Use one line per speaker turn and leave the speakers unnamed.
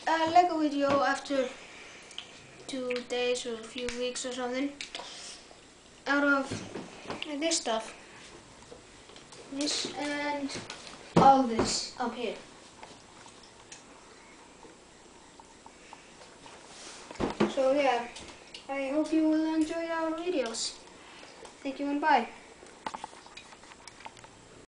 a Lego video after 2 days or a few weeks or something out of this stuff. This and all this up here. So yeah, I hope you will enjoy our videos. Thank you and bye.